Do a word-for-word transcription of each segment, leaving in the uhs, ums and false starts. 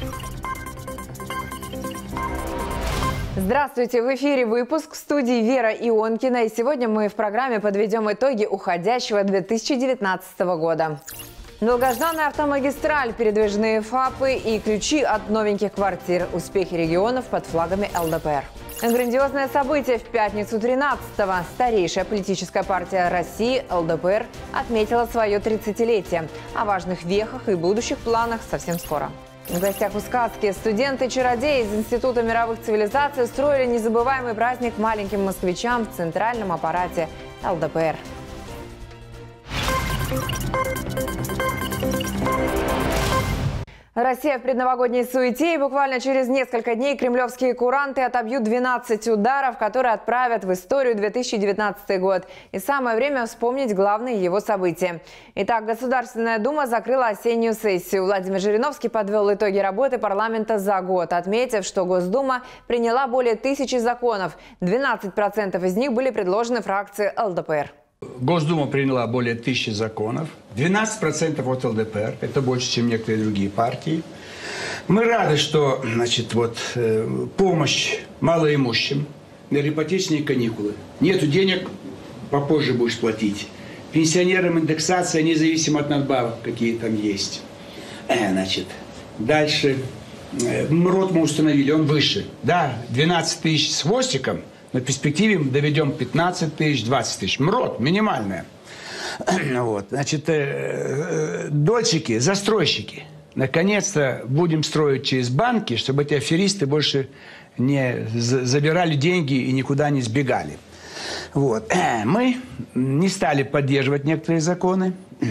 Здравствуйте! В эфире выпуск, в студии Вера Ионкина. И сегодня мы в программе подведем итоги уходящего две тысячи девятнадцатого года. Долгожданная автомагистраль, передвижные ФАПы и ключи от новеньких квартир. Успехи регионов под флагами эл дэ пэ эр. Грандиозное событие в пятницу тринадцатого. Старейшая политическая партия России эл дэ пэ эр отметила свое тридцатилетие. О важных вехах и будущих планах совсем скоро. В гостях у сказки студенты-чародеи из Института мировых цивилизаций устроили незабываемый праздник маленьким москвичам в центральном аппарате эл дэ пэ эр. Россия в предновогодней суете, и буквально через несколько дней кремлевские куранты отобьют двенадцать ударов, которые отправят в историю две тысячи девятнадцатый год. И самое время вспомнить главные его события. Итак, Государственная Дума закрыла осеннюю сессию. Владимир Жириновский подвел итоги работы парламента за год, отметив, что Госдума приняла более тысячи законов. двенадцать процентов из них были предложены фракции эл дэ пэ эр. Госдума приняла более тысячи законов, двенадцать процентов от эл дэ пэ эр, это больше, чем некоторые другие партии. Мы рады, что, значит, вот, э, помощь малоимущим, на ипотечные каникулы. Нету денег, попозже будешь платить. Пенсионерам индексация, независимо от надбавок, какие там есть. Э, значит, дальше. Э, МРОТ мы установили, он выше. Да, двенадцать тысяч с хвостиком. На перспективе мы доведем пятнадцать тысяч, двадцать тысяч. МРОТ минимальная. Вот. Значит, э, дольщики, застройщики. Наконец-то будем строить через банки, чтобы эти аферисты больше не забирали деньги и никуда не сбегали. Вот. Мы не стали поддерживать некоторые законы.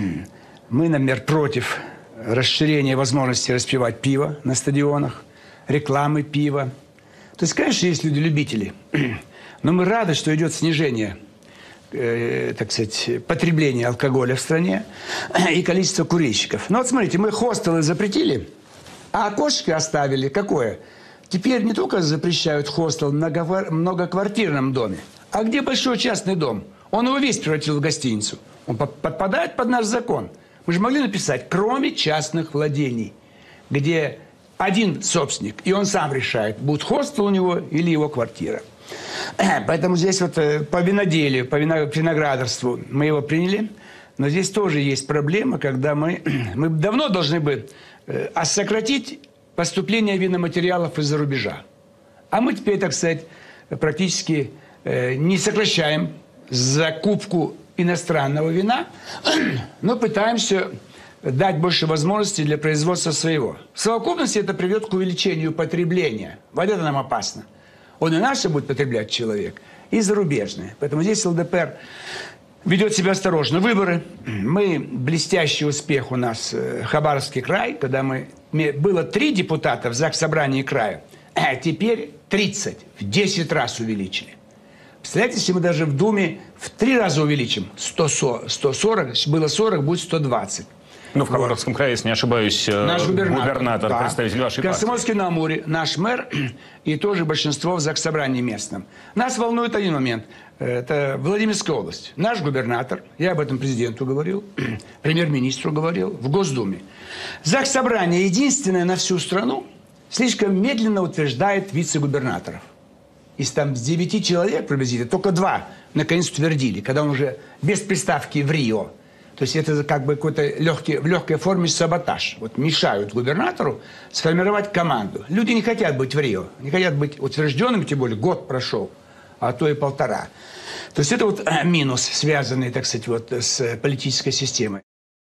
Мы, например, против расширения возможности распивать пиво на стадионах, рекламы пива. То есть, конечно, есть люди-любители. Но мы рады, что идет снижение, э, так сказать, потребления алкоголя в стране и количество курильщиков. Но вот смотрите, мы хостелы запретили, а окошко оставили какое? Теперь не только запрещают хостел в многоквартирном доме, а где большой частный дом? Он его весь превратил в гостиницу. Он подпадает под наш закон. Мы же могли написать, кроме частных владений, где один собственник, и он сам решает, будет хостел у него или его квартира. Поэтому здесь вот по виноделию, по виноградарству мы его приняли. Но здесь тоже есть проблема, когда мы, мы давно должны бы э, сократить поступление виноматериалов из-за рубежа. А мы теперь, так сказать, практически э, не сокращаем закупку иностранного вина, но пытаемся дать больше возможностей для производства своего. В совокупности это приведет к увеличению потребления. Вот это нам опасно. Он и наше будет потреблять человек, и зарубежные. Поэтому здесь эл дэ пэ эр ведет себя осторожно. Выборы. Мы, блестящий успех у нас Хабаровский край, когда мы, было три депутата в Заксобрании края, а теперь тридцать, в десять раз увеличили. Представляете, если мы даже в Думе в три раза увеличим, сто сорок, было сорок, будет сто двадцать. Ну, в Хабаровском крае, если не ошибаюсь, наш губернатор, губернатор да. представитель вашей партии. Комсомольский на Амуре, наш мэр и тоже большинство в Заксобрании местном. Нас волнует один момент. Это Владимирская область. Наш губернатор, я об этом президенту говорил, премьер-министру говорил, в Госдуме. Заксобрание единственное на всю страну слишком медленно утверждает вице-губернаторов. Из там девяти человек приблизительно, только два наконец утвердили, когда он уже без приставки в Рио. То есть это как бы какой-то легкий, в легкой форме саботаж. Вот мешают губернатору сформировать команду. Люди не хотят быть в Рио, не хотят быть утвержденными, тем более год прошел, а то и полтора. То есть это вот минус, связанный, так сказать, вот с политической системой.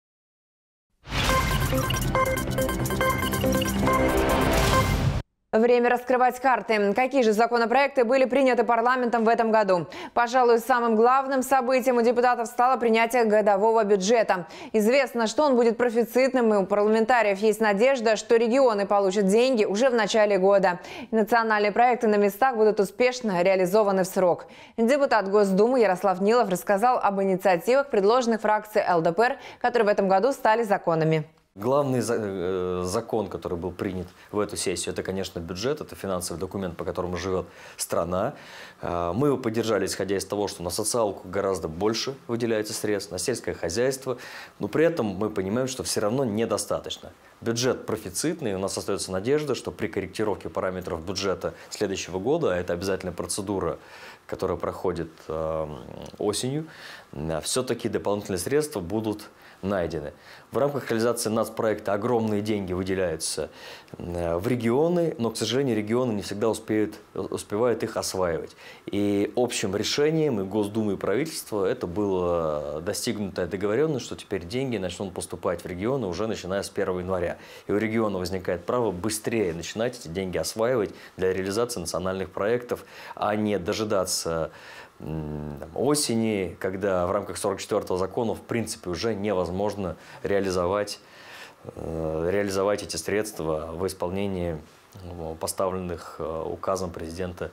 Время раскрывать карты. Какие же законопроекты были приняты парламентом в этом году? Пожалуй, самым главным событием у депутатов стало принятие годового бюджета. Известно, что он будет профицитным, и у парламентариев есть надежда, что регионы получат деньги уже в начале года. И национальные проекты на местах будут успешно реализованы в срок. Депутат Госдумы Ярослав Нилов рассказал об инициативах, предложенных фракцией эл дэ пэ эр, которые в этом году стали законами. Главный закон, который был принят в эту сессию, это, конечно, бюджет, это финансовый документ, по которому живет страна. Мы его поддержали, исходя из того, что на социалку гораздо больше выделяется средств, на сельское хозяйство, но при этом мы понимаем, что все равно недостаточно. Бюджет профицитный, у нас остается надежда, что при корректировке параметров бюджета следующего года, а это обязательная процедура, которая проходит осенью, все-таки дополнительные средства будут найдены. В рамках реализации нацпроекта огромные деньги выделяются в регионы, но, к сожалению, регионы не всегда успеют, успевают их осваивать. И общим решением и Госдумы, и правительства это была достигнутая договоренность, что теперь деньги начнут поступать в регионы уже начиная с первого января. И у региона возникает право быстрее начинать эти деньги осваивать для реализации национальных проектов, а не дожидаться осени, когда в рамках сорок четвёртого закона в принципе уже невозможно реализовать, реализовать эти средства в исполнении поставленных указом президента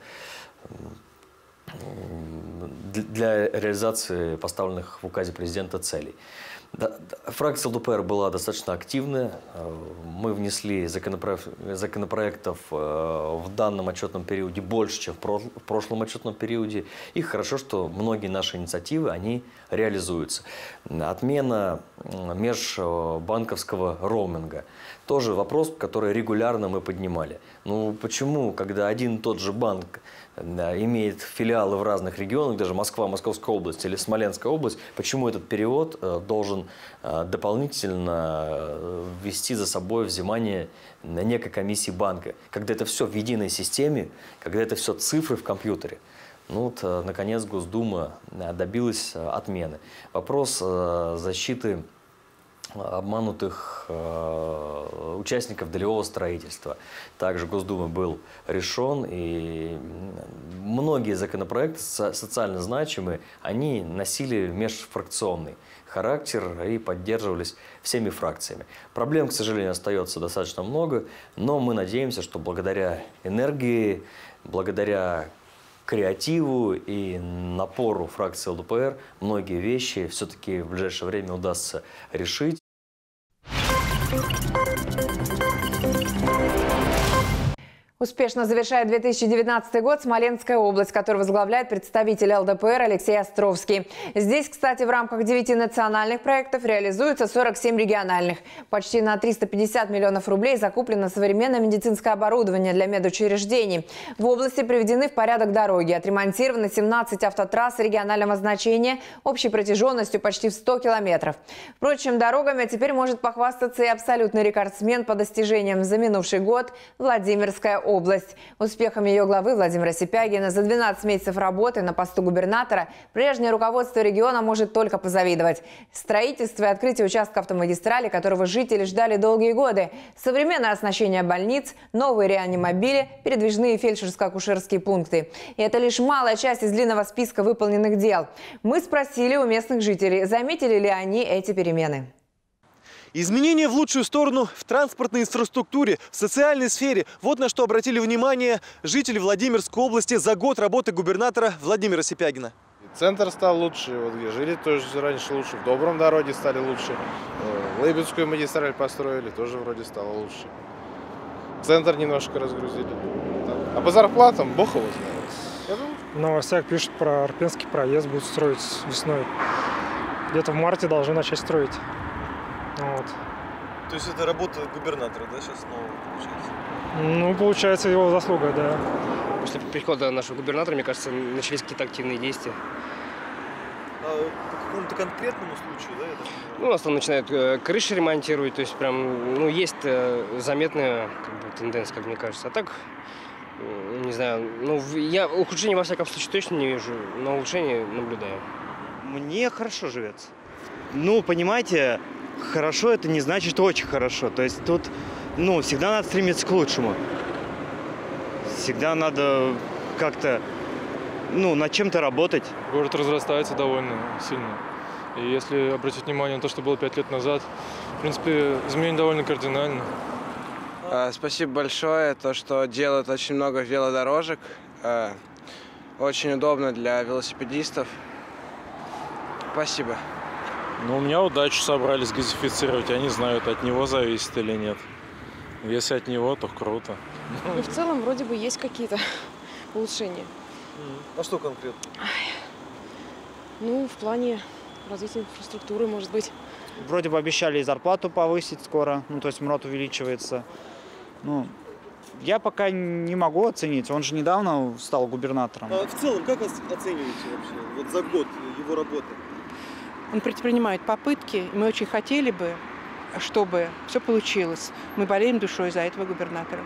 для реализации поставленных в указе президента целей. Фракция ЛДПР была достаточно активная. Мы внесли законопроектов в данном отчетном периоде больше, чем в прошлом отчетном периоде. И хорошо, что многие наши инициативы, они реализуются. Отмена межбанковского роуминга. Тоже вопрос, который регулярно мы поднимали. Ну почему, когда один и тот же банк имеет филиалы в разных регионах, даже Москва, Московская область или Смоленская область, почему этот перевод должен дополнительно ввести за собой взимание некой комиссии банка, когда это все в единой системе, когда это все цифры в компьютере. Ну вот, наконец, Госдума добилась отмены. Вопрос защиты обманутых э, участников долевого строительства. Также Госдумой был решен, и многие законопроекты со социально значимые, они носили межфракционный характер и поддерживались всеми фракциями. Проблем, к сожалению, остается достаточно много, но мы надеемся, что благодаря энергии, благодаря креативу и напору фракции ЛДПР многие вещи все-таки в ближайшее время удастся решить. Успешно завершает две тысячи девятнадцатый год Смоленская область, которую возглавляет представитель ЛДПР Алексей Островский. Здесь, кстати, в рамках девяти национальных проектов реализуется сорок семь региональных. Почти на триста пятьдесят миллионов рублей закуплено современное медицинское оборудование для медучреждений. В области приведены в порядок дороги. Отремонтировано семнадцать автотрасс регионального значения общей протяженностью почти в сто километров. Впрочем, дорогами теперь может похвастаться и абсолютный рекордсмен по достижениям за минувший год – Владимирская область. область. Успехами ее главы Владимира Сипягина за двенадцать месяцев работы на посту губернатора прежнее руководство региона может только позавидовать. Строительство и открытие участка автомагистрали, которого жители ждали долгие годы, современное оснащение больниц, новые реанимобили, передвижные фельдшерско-акушерские пункты. И это лишь малая часть из длинного списка выполненных дел. Мы спросили у местных жителей, заметили ли они эти перемены. Изменения в лучшую сторону в транспортной инфраструктуре, в социальной сфере. Вот на что обратили внимание жители Владимирской области за год работы губернатора Владимира Сипягина. Центр стал лучше, вот где жили тоже раньше лучше, в Добром дороге стали лучше, Лыбецкую магистраль построили, тоже вроде стало лучше. Центр немножко разгрузили. А по зарплатам бог его знает. В новостях пишут про Арпенский проезд, будут строить весной. Где-то в марте должны начать строить. Вот. То есть это работа губернатора, да, сейчас снова получается? Ну, получается, его заслуга, да. После прихода нашего губернатора, мне кажется, начались какие-то активные действия. А по какому-то конкретному случаю, да? Это... Ну, у нас там начинают э, крыши ремонтировать, то есть прям, ну, есть э, заметная как бы, тенденция, как мне кажется. А так, э, не знаю, ну, я ухудшения во всяком случае точно не вижу, но улучшения наблюдаю. Мне хорошо живется. Ну, понимаете... Хорошо, это не значит, что очень хорошо. То есть тут, ну, всегда надо стремиться к лучшему. Всегда надо как-то, ну, над чем-то работать. Город разрастается довольно сильно. И если обратить внимание на то, что было пять лет назад, в принципе, изменения довольно кардинальны. Спасибо большое, то, что делают очень много велодорожек. Очень удобно для велосипедистов. Спасибо. Ну, у меня удачу собрались газифицировать. Я не знаю, это от него зависит или нет. Если от него, то круто. Ну, в целом, вроде бы есть какие-то улучшения. А что конкретно? Ну, в плане развития инфраструктуры, может быть. Вроде бы обещали и зарплату повысить скоро, ну, то есть МРОТ увеличивается. Ну, я пока не могу оценить, он же недавно стал губернатором. А в целом, как оцениваете вообще вот за год его работы? Он предпринимает попытки, и мы очень хотели бы, чтобы все получилось. Мы болеем душой за этого губернатора.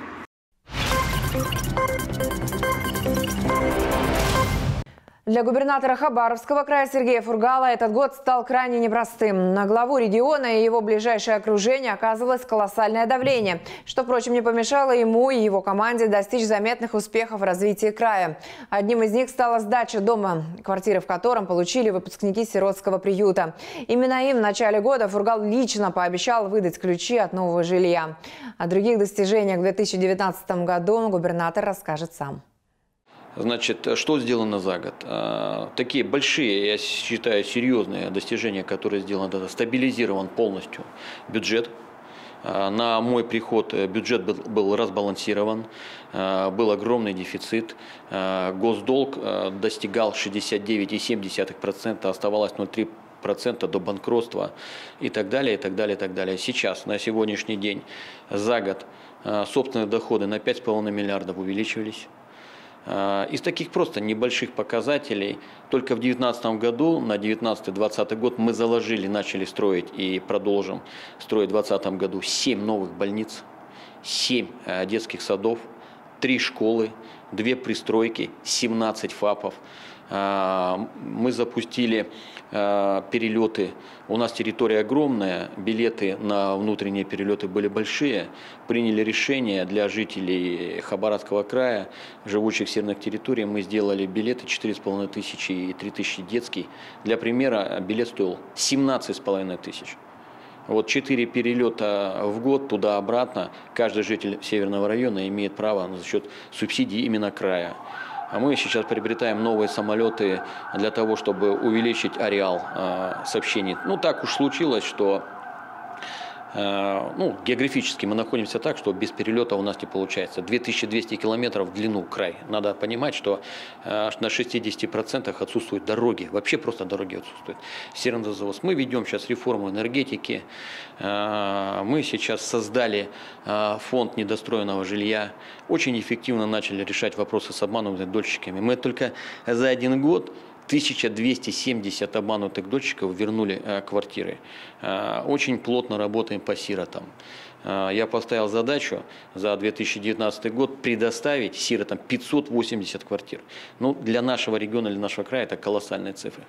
Для губернатора Хабаровского края Сергея Фургала этот год стал крайне непростым. На главу региона и его ближайшее окружение оказывалось колоссальное давление, что, впрочем, не помешало ему и его команде достичь заметных успехов в развитии края. Одним из них стала сдача дома, квартиры в котором получили выпускники сиротского приюта. Именно им в начале года Фургал лично пообещал выдать ключи от нового жилья. О других достижениях в две тысячи девятнадцатом году губернатор расскажет сам. Значит, что сделано за год? Такие большие, я считаю, серьезные достижения, которые сделаны. Это стабилизирован полностью бюджет. На мой приход бюджет был, был разбалансирован, был огромный дефицит. Госдолг достигал шестьдесят девять целых семь десятых процента, оставалось ноль целых три процента до банкротства и так далее, и так далее, и так далее. Сейчас, на сегодняшний день, за год собственные доходы на пять целых пять десятых миллиардов увеличивались. Из таких просто небольших показателей только в две тысячи девятнадцатом году, на две тысячи девятнадцатый — две тысячи двадцатый год мы заложили, начали строить и продолжим строить в две тысячи двадцатом году семь новых больниц, семь детских садов, три школы, две пристройки, семнадцать ФАПов. Мы запустили перелеты. У нас территория огромная, билеты на внутренние перелеты были большие. Приняли решение для жителей Хабаровского края, живущих в северных территориях. Мы сделали билеты четыре с половиной тысячи и три тысячи детский. Для примера, билет стоил семнадцать с половиной тысяч. Вот четыре перелета в год туда-обратно каждый житель северного района имеет право за счет субсидий именно края. А мы сейчас приобретаем новые самолеты для того, чтобы увеличить ареал э, сообщений. Ну, так уж случилось, что э, ну, географически мы находимся так, что без перелета у нас не получается. две тысячи двести километров в длину край. Надо понимать, что э, на шестидесяти процентах отсутствуют дороги. Вообще просто дороги отсутствуют. Северный завоз. Мы ведем сейчас реформу энергетики. Э, мы сейчас создали э, фонд недостроенного жилья. Очень эффективно начали решать вопросы с обманутыми дольщиками. Мы только за один год тысяча двести семьдесят обманутых дольщиков вернули э, квартиры. Э, очень плотно работаем по сиротам. Э, я поставил задачу за две тысячи девятнадцатый год предоставить сиротам пятьсот восемьдесят квартир. Ну, для нашего региона, для нашего края это колоссальные цифры.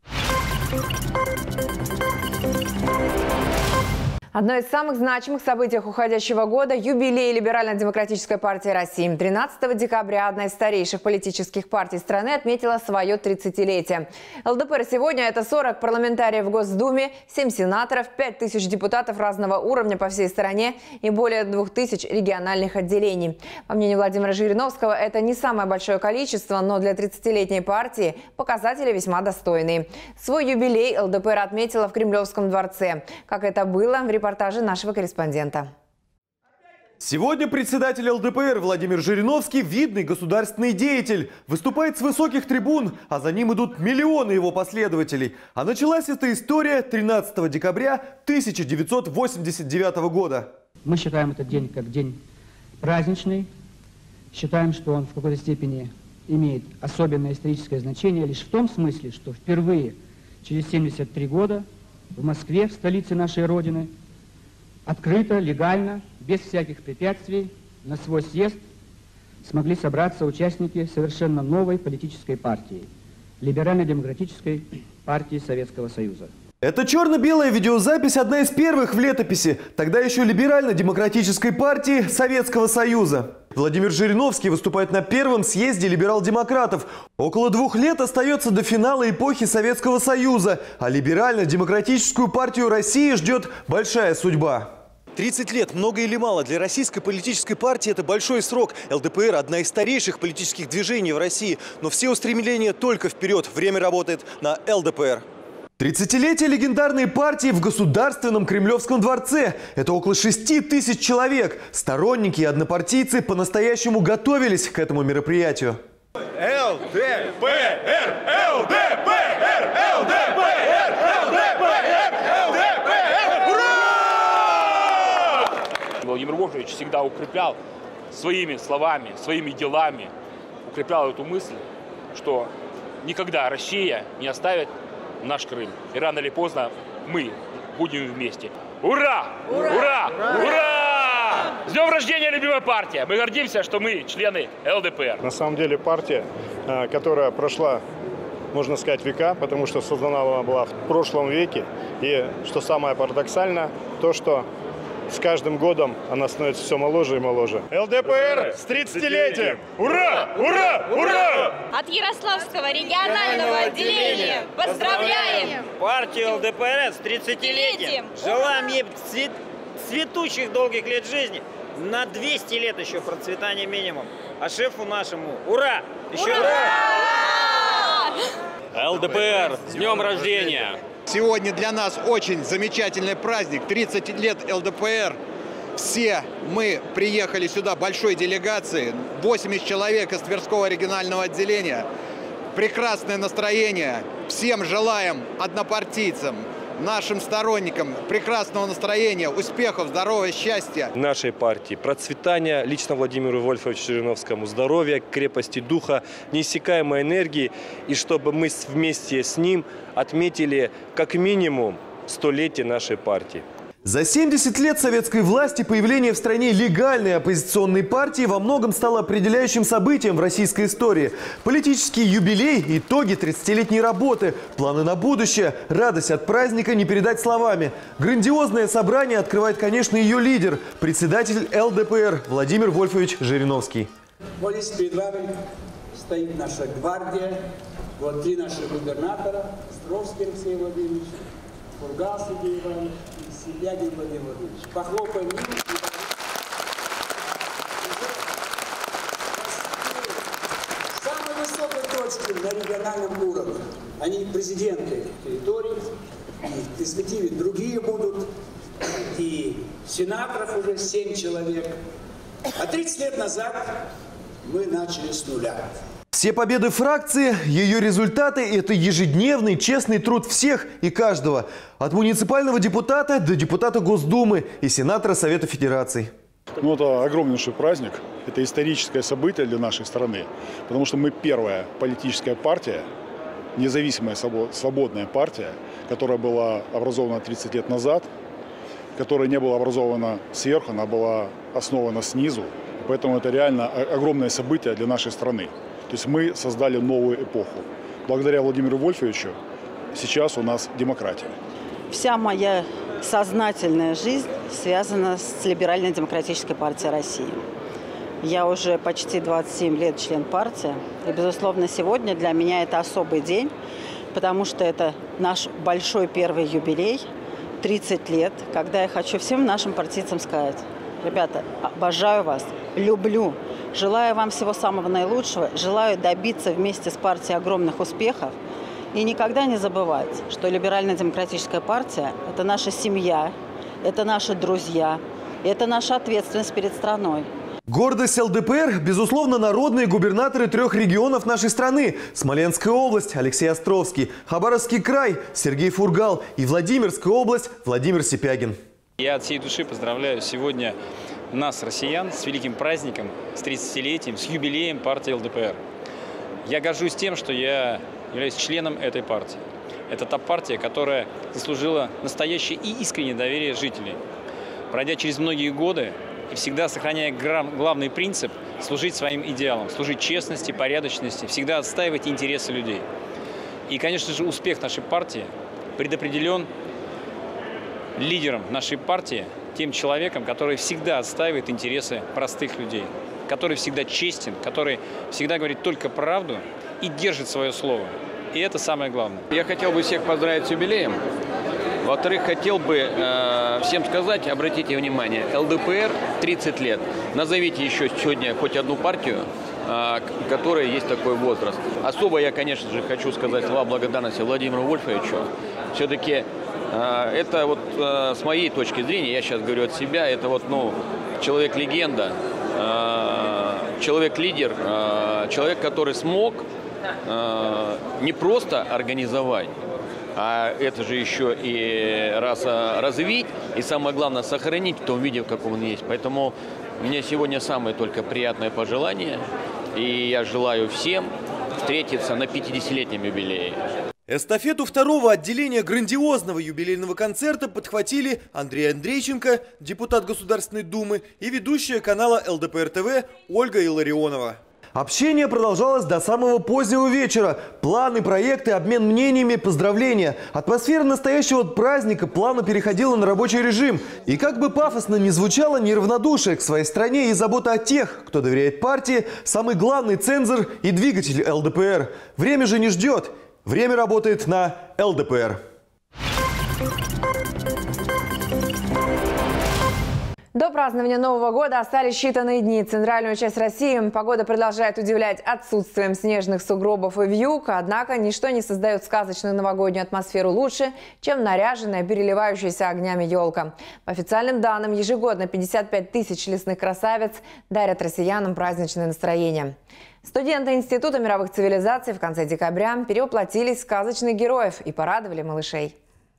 Одно из самых значимых событий уходящего года – юбилей Либерально-демократической партии России. тринадцатого декабря одна из старейших политических партий страны отметила свое тридцатилетие. ЛДПР сегодня – это сорок парламентариев в Госдуме, семь сенаторов, пять тысяч депутатов разного уровня по всей стране и более двух тысяч региональных отделений. По мнению Владимира Жириновского, это не самое большое количество, но для тридцатилетней партии показатели весьма достойные. Свой юбилей ЛДПР отметила в Кремлевском дворце. Как это было в репортаже нашего корреспондента. Сегодня председатель ЛДПР Владимир Жириновский – видный государственный деятель. Выступает с высоких трибун, а за ним идут миллионы его последователей. А началась эта история тринадцатого декабря тысяча девятьсот восемьдесят девятого года. Мы считаем этот день как день праздничный. Считаем, что он в какой-то степени имеет особенное историческое значение лишь в том смысле, что впервые через семьдесят три года в Москве, в столице нашей Родины, открыто, легально, без всяких препятствий на свой съезд смогли собраться участники совершенно новой политической партии – Либерально-демократической партии Советского Союза. Это черно-белая видеозапись, одна из первых в летописи, тогда еще Либерально-демократической партии Советского Союза. Владимир Жириновский выступает на первом съезде либерал-демократов. Около двух лет остается до финала эпохи Советского Союза, а Либерально-демократическую партию России ждет большая судьба. тридцать лет, много или мало, для российской политической партии это большой срок. ЛДПР – одна из старейших политических движений в России, но все устремления только вперед. Время работает на ЛДПР. тридцатилетие легендарной партии в Государственном Кремлевском дворце. Это около шести тысяч человек. Сторонники и однопартийцы по-настоящему готовились к этому мероприятию. эл дэ пэ эр! эл дэ пэ эр! эл дэ пэ эр! эл дэ пэ эр! эл дэ пэ эр! Ура! Владимир Вольфович всегда укреплял своими словами, своими делами, укреплял эту мысль, что никогда Россия не оставит наш Крым. И рано или поздно мы будем вместе. Ура! Ура! Ура! Ура! Ура! С днем рождения, любимая партия! Мы гордимся, что мы члены эл дэ пэ эр. На самом деле партия, которая прошла, можно сказать, века, потому что создана она была в прошлом веке. И что самое парадоксальное, то, что с каждым годом она становится все моложе и моложе. эл дэ пэ эр с тридцатилетием! Ура! Ура! Ура! От Ярославского регионального отделения поздравляем! Партию эл дэ пэ эр с тридцатилетием! Желаем ей цвет, цветущих долгих лет жизни, на двести лет еще процветания минимум. А шефу нашему ура! Еще ура! эл дэ пэ эр, с днем рождения! Сегодня для нас очень замечательный праздник, тридцать лет эл дэ пэ эр. Все мы приехали сюда большой делегацией, восемьдесят человек из Тверского регионального отделения. Прекрасное настроение. Всем желаем, однопартийцам, нашим сторонникам, прекрасного настроения, успехов, здоровья, счастья. Нашей партии процветания, лично Владимиру Вольфовичу Жириновскому здоровья, крепости духа, неиссякаемой энергии, и чтобы мы вместе с ним отметили как минимум столетие нашей партии. За семьдесят лет советской власти появление в стране легальной оппозиционной партии во многом стало определяющим событием в российской истории. Политический юбилей, итоги тридцатилетней работы, планы на будущее, радость от праздника не передать словами. Грандиозное собрание открывает, конечно, ее лидер, председатель эл дэ пэ эр Владимир Вольфович Жириновский. Вот здесь перед вами стоит наша гвардия, вот три наших губернатора: Островский Алексей Владимирович, Фургал Сергей Иванович и Силягин Владимир Владимирович. Похлопаем им. С самой высокой точки на региональном уровне. Они президенты территорий, и в перспективе другие будут, и сенаторов уже семь человек. А тридцать лет назад мы начали с нуля. Все победы фракции, ее результаты – это ежедневный честный труд всех и каждого. От муниципального депутата до депутата Госдумы и сенатора Совета Федераций. Ну, это огромнейший праздник, это историческое событие для нашей страны, потому что мы первая политическая партия, независимая свободная партия, которая была образована тридцать лет назад, которая не была образована сверху, она была основана снизу. Поэтому это реально огромное событие для нашей страны. То есть мы создали новую эпоху. Благодаря Владимиру Вольфовичу сейчас у нас демократия. Вся моя сознательная жизнь связана с Либеральной демократической партией России. Я уже почти двадцать семь лет член партии. И, безусловно, сегодня для меня это особый день, потому что это наш большой первый юбилей, тридцать лет, когда я хочу всем нашим партийцам сказать: ребята, обожаю вас, люблю, желаю вам всего самого наилучшего, желаю добиться вместе с партией огромных успехов. И никогда не забывать, что Либерально-демократическая партия – это наша семья, это наши друзья, это наша ответственность перед страной. Гордость эл дэ пэ эр, безусловно, народные губернаторы трех регионов нашей страны. Смоленская область – Алексей Островский, Хабаровский край – Сергей Фургал и Владимирская область – Владимир Сипягин. Я от всей души поздравляю сегодня нас, россиян, с великим праздником, с тридцатилетием, с юбилеем партии эл дэ пэ эр. Я горжусь тем, что я являюсь членом этой партии. Это та партия, которая заслужила настоящее и искреннее доверие жителей. Пройдя через многие годы и всегда сохраняя главный принцип – служить своим идеалам, служить честности, порядочности, всегда отстаивать интересы людей. И, конечно же, успех нашей партии предопределен лидером нашей партии, тем человеком, который всегда отстаивает интересы простых людей, который всегда честен, который всегда говорит только правду и держит свое слово. И это самое главное. Я хотел бы всех поздравить с юбилеем. Во-вторых, хотел бы э, всем сказать, обратите внимание, эл дэ пэ эр тридцать лет. Назовите еще сегодня хоть одну партию, у которой есть такой возраст. Особо я, конечно же, хочу сказать слова благодарности Владимиру Вольфовичу. Все-таки это вот с моей точки зрения, я сейчас говорю от себя, это вот, ну, человек-легенда, человек-лидер, человек, который смог не просто организовать, а это же еще и раз развить, и самое главное сохранить в том виде, в каком он есть. Поэтому мне сегодня самое только приятное пожелание, и я желаю всем встретиться на пятидесятилетнем юбилее. Эстафету второго отделения грандиозного юбилейного концерта подхватили Андрей Андрейченко, депутат Государственной Думы, и ведущая канала эл дэ пэ эр тэ вэ Ольга Илларионова. Общение продолжалось до самого позднего вечера. Планы, проекты, обмен мнениями, поздравления. Атмосфера настоящего праздника плавно переходила на рабочий режим. И как бы пафосно ни звучало неравнодушие к своей стране и забота о тех, кто доверяет партии, самый главный цензор и двигатель эл дэ пэ эр. Время же не ждет. Время работает на эл дэ пэ эр. До празднования Нового года остались считанные дни. Центральную часть России погода продолжает удивлять отсутствием снежных сугробов и вьюг. Однако ничто не создает сказочную новогоднюю атмосферу лучше, чем наряженная, переливающаяся огнями елка. По официальным данным, ежегодно пятьдесят пять тысяч лесных красавиц дарят россиянам праздничное настроение. Студенты Института мировых цивилизаций в конце декабря перевоплотились в сказочных героев и порадовали малышей.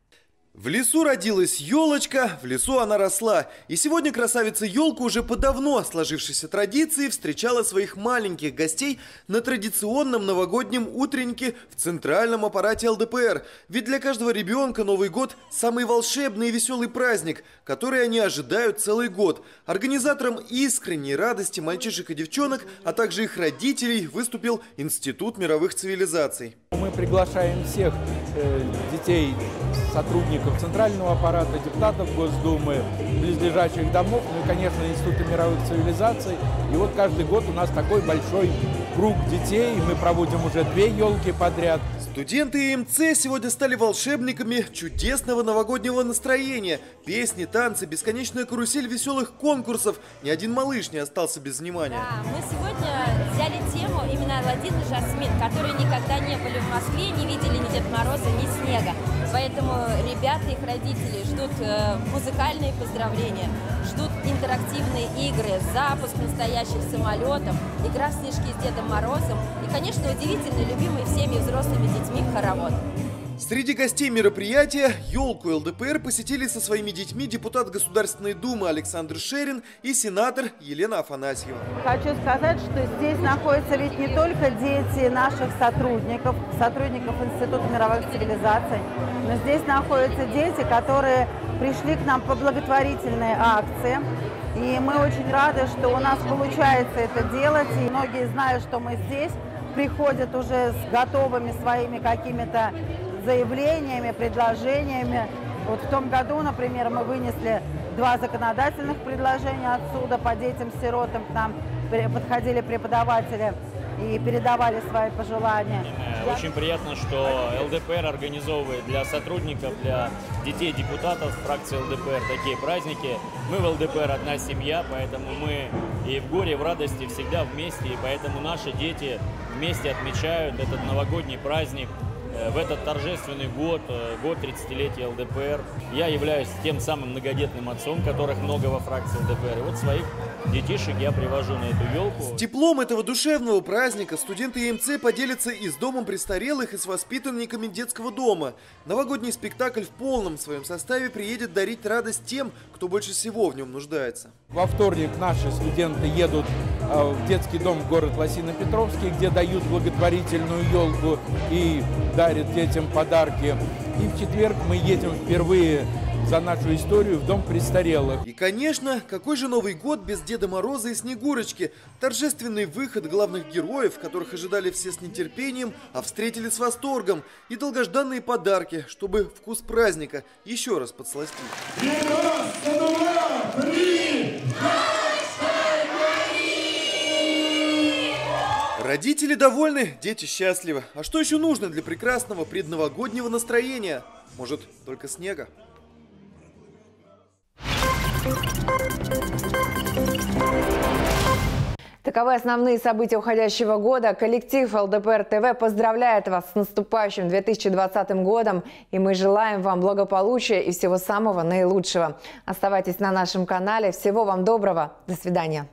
В лесу родилась елочка, в лесу она росла. И сегодня красавица-елка уже по давно сложившейся традиции встречала своих маленьких гостей на традиционном новогоднем утреннике в центральном аппарате эл дэ пэ эр. Ведь для каждого ребенка Новый год – самый волшебный и веселый праздник, который они ожидают целый год. Организатором искренней радости мальчишек и девчонок, а также их родителей выступил Институт мировых цивилизаций. Мы приглашаем всех э, детей, сотрудников центрального аппарата, депутатов Госдумы, близлежащих домов, ну и, конечно, Института мировых цивилизаций. И вот каждый год у нас такой большой круг детей, мы проводим уже две елки подряд. Студенты и эм цэ сегодня стали волшебниками чудесного новогоднего настроения. Песни, танцы, бесконечная карусель веселых конкурсов. Ни один малыш не остался без внимания. Да, мы сегодня взяли тему именно Аладдин и Жасмин, которые никогда не были в Москве, не видели ни Деда Мороза, ни снега. Поэтому ребята и их родители ждут э, музыкальные поздравления, ждут интерактивные игры, запуск настоящих самолетов, игра в снежки с Дедом Морозом и, конечно, удивительный, любимый всеми взрослыми детьми хоровод. Среди гостей мероприятия елку эл дэ пэ эр посетили со своими детьми депутат Государственной Думы Александр Шерин и сенатор Елена Афанасьева. Хочу сказать, что здесь находятся ведь не только дети наших сотрудников, сотрудников Института мировых цивилизаций, но здесь находятся дети, которые пришли к нам по благотворительной акции. И мы очень рады, что у нас получается это делать. И многие знают, что мы здесь, приходят уже с готовыми своими какими-то заявлениями, предложениями. Вот в том году, например, мы вынесли два законодательных предложения отсюда по детям-сиротам. К нам подходили преподаватели и передавали свои пожелания. Очень приятно, что эл дэ пэ эр организовывает для сотрудников, для детей депутатов фракции эл дэ пэ эр такие праздники. Мы в эл дэ пэ эр одна семья, поэтому мы и в горе, и в радости всегда вместе, и поэтому наши дети вместе отмечают этот новогодний праздник. В этот торжественный год, год тридцатилетия эл дэ пэ эр, я являюсь тем самым многодетным отцом, которых много во фракции эл дэ пэ эр. И вот своих детишек я привожу на эту елку. С теплом этого душевного праздника студенты эм цэ поделятся и с домом престарелых, и с воспитанниками детского дома. Новогодний спектакль в полном своем составе приедет дарить радость тем, кто больше всего в нем нуждается. Во вторник наши студенты едут в детский дом в город Лосино-Петровский, где дают благотворительную елку и дарят детям подарки. И в четверг мы едем впервые за нашу историю в дом престарелых. И, конечно, какой же Новый год без Деда Мороза и Снегурочки? Торжественный выход главных героев, которых ожидали все с нетерпением, а встретили с восторгом. И долгожданные подарки, чтобы вкус праздника еще раз подсластить. Родители довольны, дети счастливы. А что еще нужно для прекрасного предновогоднего настроения? Может, только снега? Так Таковы основные события уходящего года. Коллектив ЛДПР ТВ поздравляет вас с наступающим две тысячи двадцатым годом. И мы желаем вам благополучия и всего самого наилучшего. Оставайтесь на нашем канале. Всего вам доброго. До свидания.